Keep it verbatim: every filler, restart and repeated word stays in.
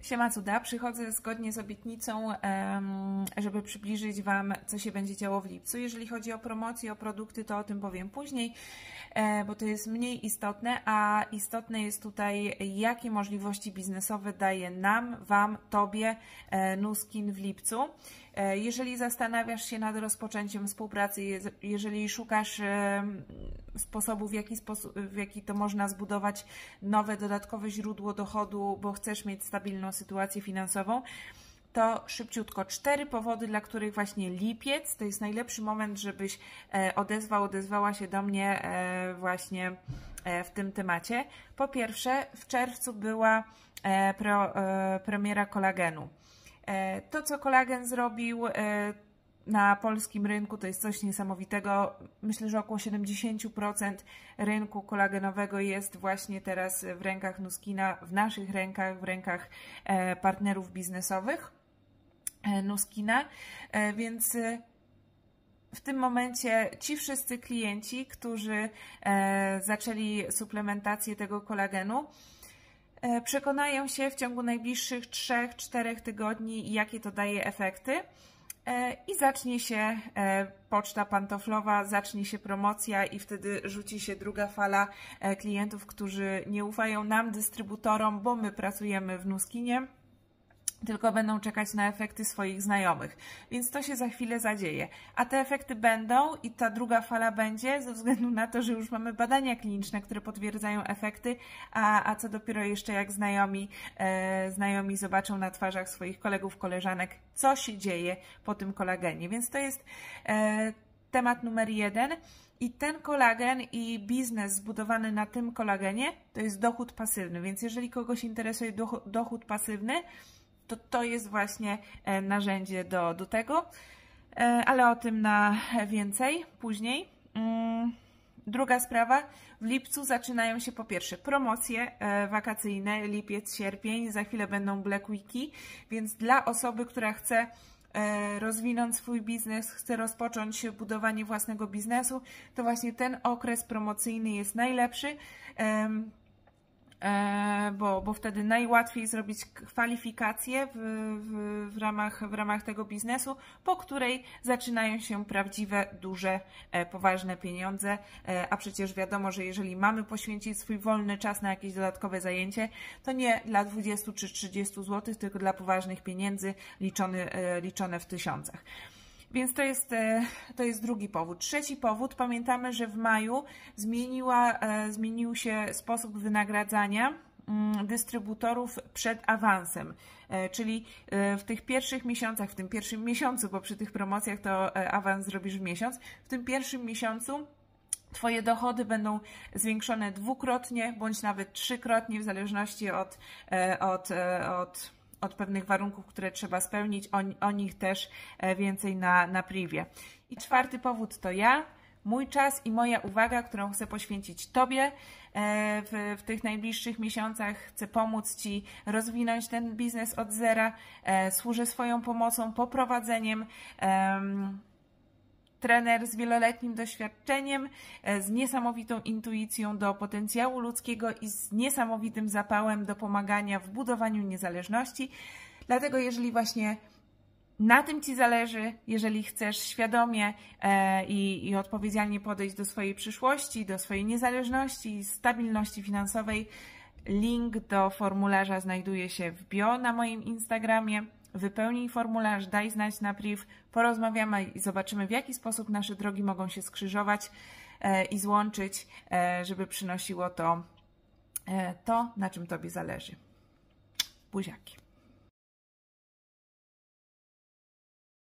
Siema cuda, przychodzę zgodnie z obietnicą, żeby przybliżyć Wam, co się będzie działo w lipcu. Jeżeli chodzi o promocję, o produkty, to o tym powiem później, bo to jest mniej istotne, a istotne jest tutaj, jakie możliwości biznesowe daje nam, Wam, Tobie Nuskin w lipcu. Jeżeli zastanawiasz się nad rozpoczęciem współpracy, jeżeli szukasz sposobu, w jaki, sposób, w jaki to można zbudować nowe, dodatkowe źródło dochodu, bo chcesz mieć stabilną sytuację finansową, to szybciutko. Cztery powody, dla których właśnie lipiec to jest najlepszy moment, żebyś odezwał, odezwała się do mnie właśnie w tym temacie. Po pierwsze, w czerwcu była pro, premiera kolagenu. To, co kolagen zrobił na polskim rynku, to jest coś niesamowitego. Myślę, że około siedemdziesiąt procent rynku kolagenowego jest właśnie teraz w rękach Nuskina, w naszych rękach, w rękach partnerów biznesowych Nuskina, więc w tym momencie ci wszyscy klienci, którzy zaczęli suplementację tego kolagenu, przekonają się w ciągu najbliższych trzech czterech tygodni, jakie to daje efekty, i zacznie się poczta pantoflowa, zacznie się promocja i wtedy rzuci się druga fala klientów, którzy nie ufają nam, dystrybutorom, bo my pracujemy w Nuskinie, tylko będą czekać na efekty swoich znajomych. Więc to się za chwilę zadzieje. A te efekty będą i ta druga fala będzie ze względu na to, że już mamy badania kliniczne, które potwierdzają efekty, a, a co dopiero jeszcze jak znajomi, e, znajomi zobaczą na twarzach swoich kolegów, koleżanek, co się dzieje po tym kolagenie. Więc to jest e, temat numer jeden. I ten kolagen i biznes zbudowany na tym kolagenie to jest dochód pasywny. Więc jeżeli kogoś interesuje dochód pasywny, to to jest właśnie narzędzie do, do tego, ale o tym na więcej później. Druga sprawa, w lipcu zaczynają się po pierwsze promocje wakacyjne, lipiec, sierpień, za chwilę będą Black Weeki, więc dla osoby, która chce rozwinąć swój biznes, chce rozpocząć budowanie własnego biznesu, to właśnie ten okres promocyjny jest najlepszy. Bo, bo wtedy najłatwiej zrobić kwalifikację w, w, w, ramach, w ramach tego biznesu, po której zaczynają się prawdziwe, duże, poważne pieniądze, a przecież wiadomo, że jeżeli mamy poświęcić swój wolny czas na jakieś dodatkowe zajęcie, to nie dla dwudziestu czy trzydziestu złotych, tylko dla poważnych pieniędzy liczony, liczone w tysiącach. Więc to jest, to jest drugi powód. Trzeci powód, pamiętamy, że w maju zmieniła, zmienił się sposób wynagradzania dystrybutorów przed awansem, czyli w tych pierwszych miesiącach, w tym pierwszym miesiącu, bo przy tych promocjach to awans zrobisz w miesiąc, w tym pierwszym miesiącu Twoje dochody będą zwiększone dwukrotnie, bądź nawet trzykrotnie, w zależności od, od, od od pewnych warunków, które trzeba spełnić, o, o nich też więcej na, na privie. I czwarty powód to ja, mój czas i moja uwaga, którą chcę poświęcić Tobie w, w tych najbliższych miesiącach. Chcę pomóc Ci rozwinąć ten biznes od zera, służę swoją pomocą, poprowadzeniem. Trener z wieloletnim doświadczeniem, z niesamowitą intuicją do potencjału ludzkiego i z niesamowitym zapałem do pomagania w budowaniu niezależności. Dlatego jeżeli właśnie na tym Ci zależy, jeżeli chcesz świadomie e, i, i odpowiedzialnie podejść do swojej przyszłości, do swojej niezależności, stabilności finansowej, link do formularza znajduje się w bio na moim Instagramie. Wypełnij formularz, daj znać na priv, porozmawiamy i zobaczymy, w jaki sposób nasze drogi mogą się skrzyżować e, i złączyć, e, żeby przynosiło to, e, to, na czym Tobie zależy. Buziaki.